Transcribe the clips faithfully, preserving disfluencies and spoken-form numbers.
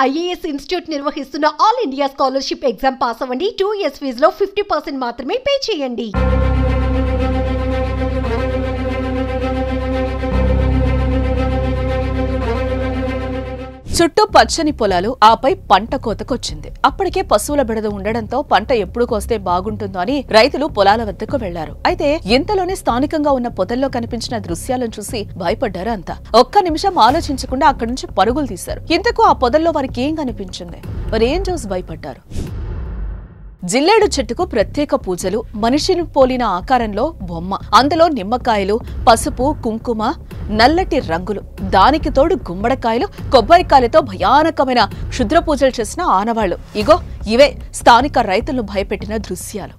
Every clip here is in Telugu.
ఐఏఎస్ ఇన్స్టిట్యూట్ నిర్వహిస్తున్న all India scholarship exam pass అవ్వండి. టూ ఇయర్స్ ఫీజులో ఫిఫ్టీ పర్సెంట్ మాత్రమే పే చేయండి. చుట్టూ పచ్చని పొలాలు, ఆపై పంట కోతకొచ్చింది. అప్పటికే పశువుల బెడద ఉండడంతో పంట ఎప్పుడు కోస్తే బాగుంటుందో అని రైతులు పొలాల వద్దకు వెళ్లారు. అయితే ఇంతలోనే స్థానికంగా ఉన్న పొదల్లో కనిపించిన దృశ్యాలను చూసి భయపడ్డారు అంతా. ఒక్క నిమిషం ఆలోచించకుండా అక్కడి నుంచి పరుగులు తీశారు. ఇంతకు ఆ పొదల్లో వారికి ఏం కనిపించింది? మరి ఏం చూసి భయపడ్డారు? జిల్లేడు చెట్టుకు ప్రత్యేక పూజలు, మనిషిని పోలిన ఆకారంలో బొమ్మ, అందులో నిమ్మకాయలు, పసుపు, కుంకుమ, నల్లటి రంగులు, దానికి తోడు గుమ్మడికాయలు, కొబ్బరికాయలతో భయానకమైన క్షుద్ర పూజలు చేసిన ఆనవాళ్లు. ఇగో ఇవే స్థానిక రైతులను భయపెట్టిన దృశ్యాలు.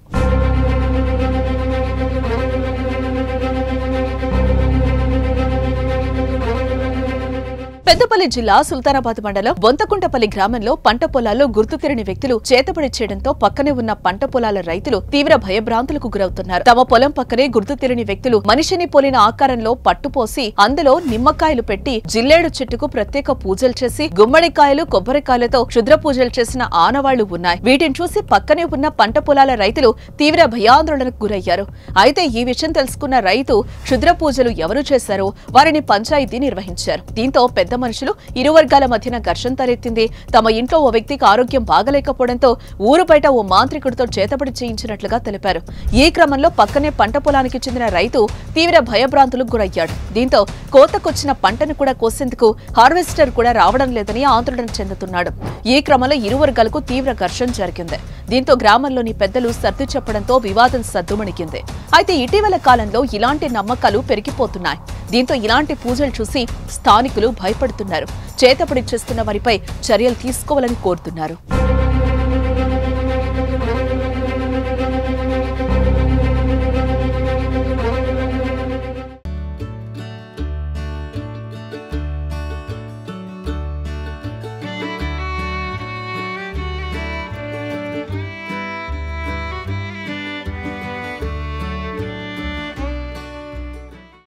పెద్దపల్లి జిల్లా సుల్తానాబాద్ మండలం బొంతకుంటపల్లి గ్రామంలో పంట పొలాల్లో గుర్తు తెలియని వ్యక్తులు చేతబడి చేయడంతో పక్కనే ఉన్న పంట పొలాల రైతులు తీవ్ర భయభ్రాంతులకు గురవుతున్నారు. తమ పొలం పక్కనే గుర్తు తెలియని వ్యక్తులు మనిషిని పోలిన ఆకారంలో పట్టుపోసి అందులో నిమ్మకాయలు పెట్టి జిల్లేడు చెట్టుకు ప్రత్యేక పూజలు చేసి గుమ్మడికాయలు, కొబ్బరికాయలతో క్షుద్ర పూజలు చేసిన ఆనవాళ్లు ఉన్నాయి. వీటిని చూసి పక్కనే ఉన్న పంట పొలాల రైతులు తీవ్ర భయాందోళనకు గురయ్యారు. అయితే ఈ విషయం తెలుసుకున్న రైతు క్షుద్ర పూజలు ఎవరు చేశారో వారిని పంచాయతీ నిర్వహించారు. దీంతో పెద్ద మనుషులు ఇరు వర్గాల మధ్యన ఘర్షణ తలెత్తింది. తమ ఇంట్లో ఓ వ్యక్తికి ఆరోగ్యం బాగలేకపోవడంతో ఊరు బయట ఓ మాంత్రికుడితో చేతబడి చేయించినట్లుగా తెలిపారు. ఈ క్రమంలో పక్కనే పంట పొలానికి చెందిన రైతు తీవ్ర భయభ్రాంతులకు గురయ్యాడు. దీంతో కోతకొచ్చిన పంటను కూడా కోసేందుకు హార్వెస్టర్ కూడా రావడం లేదని ఆందోళన చెందుతున్నాడు. ఈ క్రమంలో ఇరు వర్గాలకు తీవ్ర ఘర్షణ జరిగింది. దీంతో గ్రామంలోని పెద్దలు సర్ది చెప్పడంతో వివాదం సద్దుమణిగింది. అయితే ఇటీవల కాలంలో ఇలాంటి నమ్మకాలు పెరిగిపోతున్నాయి. దీంతో ఇలాంటి పూజలు చూసి స్థానికులు భయపడుతున్నారు. చేతబడి చేస్తున్న వారిపై చర్యలు తీసుకోవాలని కోరుతున్నారు.